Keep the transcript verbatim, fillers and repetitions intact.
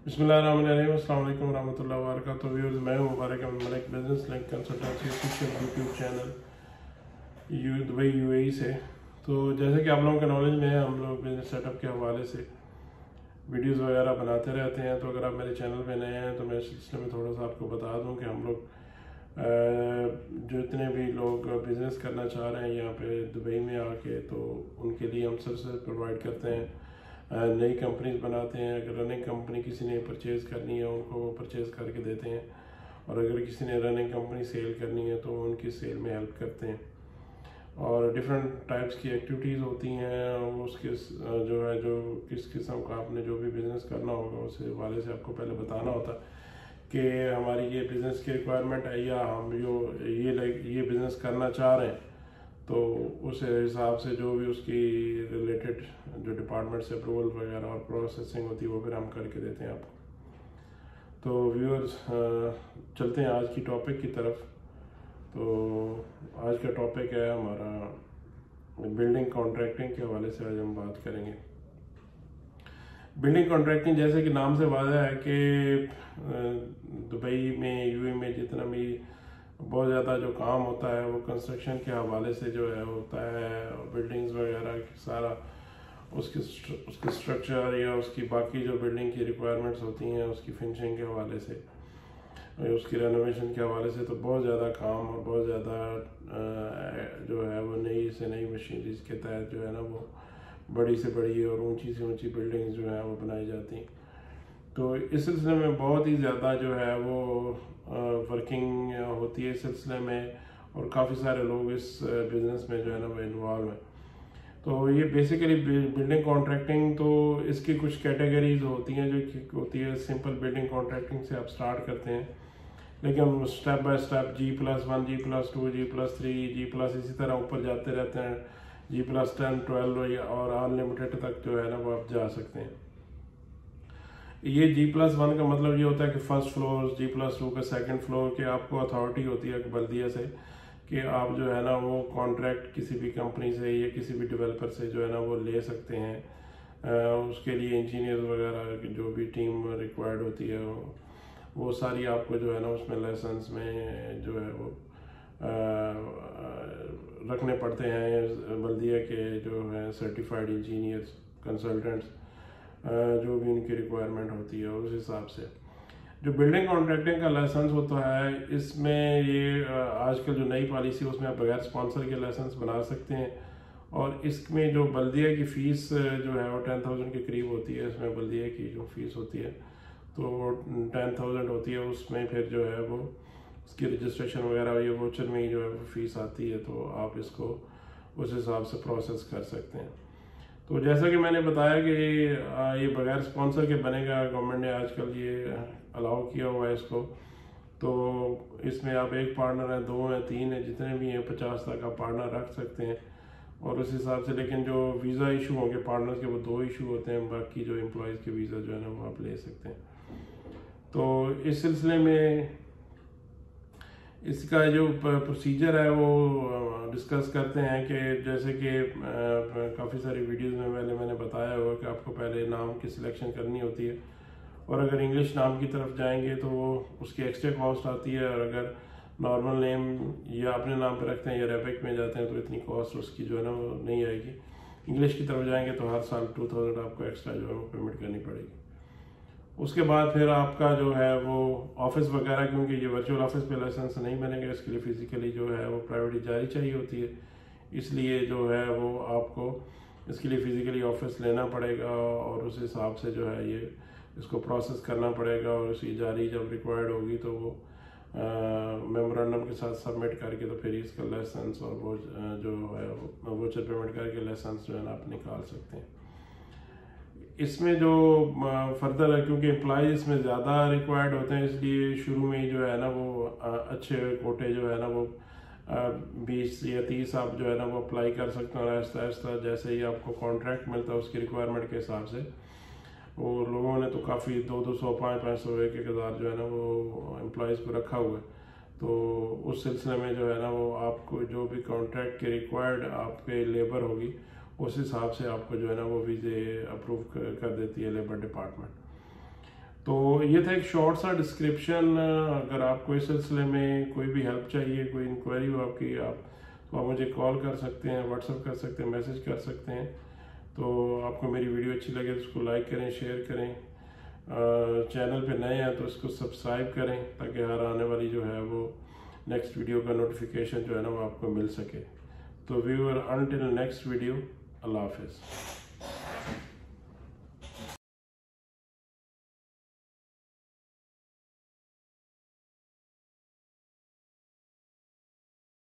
बिस्मिल्लाहिर्रहमानिर्रहीम, अस्सलाम वालेकुम रहमतुल्लाहि व बरकातुहू। व्यूअर्स, मैं हूं Mubarak Ahmed Malik, business link consultancy official YouTube channel यू दुबई यूएई से। तो जैसे कि आप लोगों के नॉलेज में है, हम लोग बिजनेस सेटअप के हवाले से वीडियोस वगैरह बनाते रहते हैं। तो अगर आप मेरे चैनल पे नए हैं तो मैं इस सिलसिले में थोड़ा सा आपको बता दूं कि हम लोग जो इतने भी लोग बिज़नेस करना चाह रहे हैं यहाँ पे दुबई में आके, तो उनके लिए हम सर्विस प्रोवाइड करते हैं। नई कंपनीज बनाते हैं। अगर रनिंग कंपनी किसी ने परचेज़ करनी है उनको वो परचेज़ करके देते हैं, और अगर किसी ने रनिंग कंपनी सेल करनी है तो उनकी सेल में हेल्प करते हैं। और डिफरेंट टाइप्स की एक्टिविटीज़ होती हैं, उसके जो है जो किस किस्म का आपने जो भी बिज़नेस करना होगा उस हवाले से आपको पहले बताना होता कि हमारी ये बिज़नेस की रिक्वायरमेंट है, या हम जो ये लाइक ये बिज़नेस करना चाह रहे हैं, तो उस हिसाब से जो भी उसकी रिलेटेड जो डिपार्टमेंट से अप्रूवल वगैरह और प्रोसेसिंग होती है वो फिर हम करके देते हैं आपको। तो व्यूअर्स, चलते हैं आज की टॉपिक की तरफ। तो आज का टॉपिक है हमारा बिल्डिंग कॉन्ट्रैक्टिंग के हवाले से आज हम बात करेंगे। बिल्डिंग कॉन्ट्रैक्टिंग जैसे कि नाम से वाज़ह है कि दुबई में यूएई में जितना भी बहुत ज़्यादा जो काम होता है वो कंस्ट्रक्शन के हवाले से जो है होता है। बिल्डिंग्स वगैरह सारा उसकी उसके स्ट्रक्चर या उसकी बाकी जो बिल्डिंग की रिक्वायरमेंट्स होती हैं उसकी फिनिशिंग के हवाले से, उसकी रेनोवेशन के हवाले से तो बहुत ज़्यादा काम और बहुत ज़्यादा जो है वो नई से नई मशीनरीज के तहत जो है ना वो बड़ी से बड़ी और ऊंची से ऊंची बिल्डिंग्स जो है वो बनाई जाती हैं। तो इस सिलसिले में बहुत ही ज़्यादा जो है वो वर्किंग होती है इस सिलसिले में, और काफ़ी सारे लोग इस बिज़नेस में जो है ना वो इन्वॉल्व हैं। तो ये बेसिकली बिल्डिंग कॉन्ट्रैक्टिंग, तो इसकी कुछ कैटेगरीज होती हैं जो होती है। सिंपल बिल्डिंग कॉन्ट्रैक्टिंग से आप स्टार्ट करते हैं, लेकिन step by step G plus one, G plus two, G plus three, G plus इसी तरह ऊपर जाते रहते हैं। जी प्लस टेन, ट्वेल्व और अनलिमिटेड तक जो है ना वो आप जा सकते हैं। ये जी प्लस वन का मतलब ये होता है कि first floor, G plus two का सेकंड फ्लोर के आपको अथॉरिटी होती है बल्दिया से कि आप जो है ना वो कॉन्ट्रैक्ट किसी भी कंपनी से या किसी भी डेवलपर से जो है ना वो ले सकते हैं। आ, उसके लिए इंजीनियर वगैरह की जो भी टीम रिक्वायर्ड होती है वो, वो सारी आपको जो है ना उसमें लाइसेंस में जो है वो आ, रखने पड़ते हैं। बल्दिया के जो है सर्टिफाइड इंजीनियर्स, कंसल्टेंट्स, जो भी उनकी रिक्वायरमेंट होती है उस हिसाब से। जो बिल्डिंग कॉन्ट्रैक्टिंग का लाइसेंस होता है, इसमें ये आजकल जो नई पॉलिसी है उसमें आप बगैर स्पॉन्सर के लाइसेंस बना सकते हैं। और इसमें जो बल्दिया की फ़ीस जो है वो टेन थाउजेंड के करीब होती है। इसमें बल्दिया की जो फीस होती है तो टेन थाउजेंड होती है। उसमें फिर जो है वो उसकी रजिस्ट्रेशन वगैरह ये वोचर में ही जो है वो फीस आती है, तो आप इसको उस हिसाब से प्रोसेस कर सकते हैं। तो जैसा कि मैंने बताया कि ये बगैर स्पॉन्सर के बनेगा, गवर्नमेंट ने आजकल ये अलाउ किया हुआ है इसको। तो इसमें आप एक पार्टनर है, दो हैं, तीन है, जितने भी हैं पचास तक आप पार्टनर रख सकते हैं। और उस हिसाब से, लेकिन जो वीज़ा इशू होंगे पार्टनर्स के वो दो इशू होते हैं, बाकी जो एम्प्लॉयज़ के वीज़ा जो है ना वो आप ले सकते हैं। तो इस सिलसिले में इसका जो प्रोसीजर है वो डिस्कस करते हैं कि जैसे कि काफ़ी सारी वीडियोस में पहले मैंने बताया हुआ कि आपको पहले नाम की सिलेक्शन करनी होती है, और अगर इंग्लिश नाम की तरफ जाएंगे तो वो उसकी एक्स्ट्रा कॉस्ट आती है। और अगर नॉर्मल नेम या अपने नाम पर रखते हैं या रेबिक में जाते हैं तो इतनी कॉस्ट उसकी जो है ना वो नहीं आएगी। इंग्लिश की तरफ जाएंगे तो हर साल टू थाउजेंड आपको एक्स्ट्रा जो है वो पेमेंट करनी पड़ेगी। उसके बाद फिर आपका जो है वो ऑफिस वगैरह, क्योंकि ये वर्चुअल ऑफिस पे लाइसेंस नहीं बनेगा, इसके लिए फिजिकली जो है वो प्राइवेट इजाज़त चाहिए होती है। इसलिए जो है वो आपको इसके लिए फिजिकली ऑफिस लेना पड़ेगा, और उस हिसाब से जो है ये इसको प्रोसेस करना पड़ेगा। और उसकी जारी जब रिक्वायर्ड होगी तो वो मेमोरेंडम के साथ सबमिट करके तो फिर इसका लाइसेंस और वो जो है वो वोचर पेमेंट करके लाइसेंस जो है ना आप निकाल सकते हैं। इसमें जो फर्दर है, क्योंकि एम्प्लॉय इसमें ज़्यादा रिक्वायर्ड होते हैं, इसलिए शुरू में ही जो है ना वो अच्छे कोटे जो है ना वो बीस या तीस आप जो है ना वो अप्लाई कर सकते हैं। और आहिस्ता आहिस्ता जैसे ही आपको कॉन्ट्रैक्ट मिलता है उसकी रिक्वायरमेंट के हिसाब से, वो लोगों ने तो काफ़ी दो दो सौ पाँच पाँच सौ एक एक हज़ार जो है ना वो एम्प्लॉयज़ को रखा हुआ है। तो उस सिलसिले में जो है ना वो आपको जो भी कॉन्ट्रैक्ट के रिक्वायर्ड आपके लेबर होगी उस हिसाब से आपको जो है ना वो वीज़े अप्रूव कर देती है लेबर डिपार्टमेंट। तो ये था एक शॉर्ट सा डिस्क्रिप्शन। अगर आपको इस सिलसिले में कोई भी हेल्प चाहिए, कोई इंक्वायरी हो आपकी, आप तो आप मुझे कॉल कर सकते हैं, व्हाट्सएप कर सकते हैं, मैसेज कर सकते हैं। तो आपको मेरी वीडियो अच्छी लगे तो उसको लाइक करें, शेयर करें। चैनल पे नए हैं तो इसको सब्सक्राइब करें ताकि हर आने वाली जो है वो नेक्स्ट वीडियो का नोटिफिकेशन जो है ना वो आपको मिल सके। तो व्यूअर, अनटिल नेक्स्ट वीडियो, अल्लाह हाफिज़।